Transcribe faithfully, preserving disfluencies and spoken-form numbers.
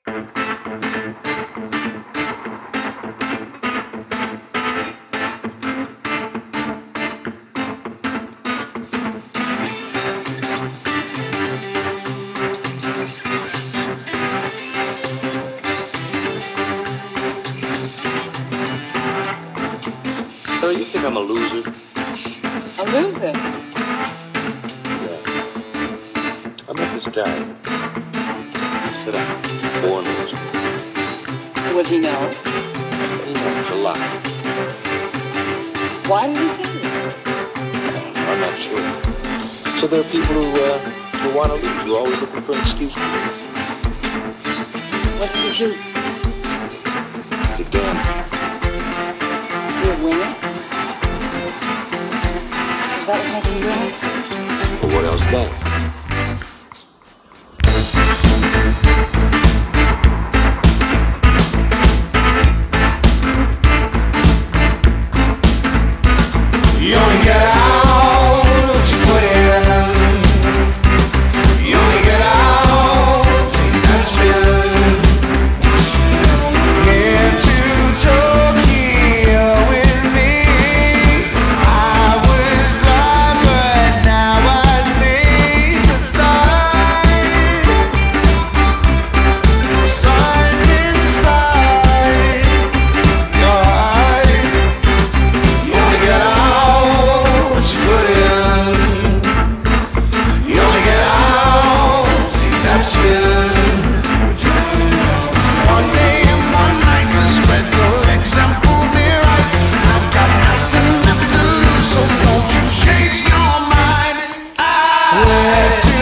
So you think I'm a loser? A loser? Yeah. I met this guy. He said I'm born a loser. Would he know? He knows a lot. Why did he tell you? I'm not sure. So there are people who, uh, who want to lose, who are always looking for an excuse to lose. What does he do? He's a gambler. Is he a winner? Is that what makes him winner? But what else does? You only get out what you put in. You only get out, see, that's real. Here to Tokyo with me. I was blind, but now I see the sign. The signs inside your eye. You only get out what you put in. You only get out, see, that's real. One day and one night to spread your legs and prove me right. I've got nothing left to lose, so don't you change your mind. I let you